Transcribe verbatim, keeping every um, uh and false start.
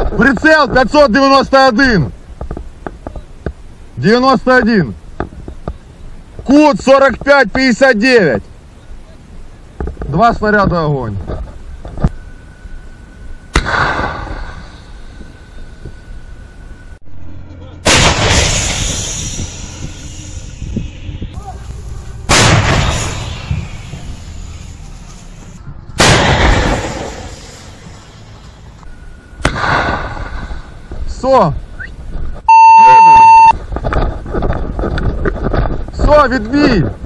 Прицел пятьсот девяносто один. девяносто один. Кут сорок пять пятьдесят девять. Два снаряда огонь. Все. Все, відбій.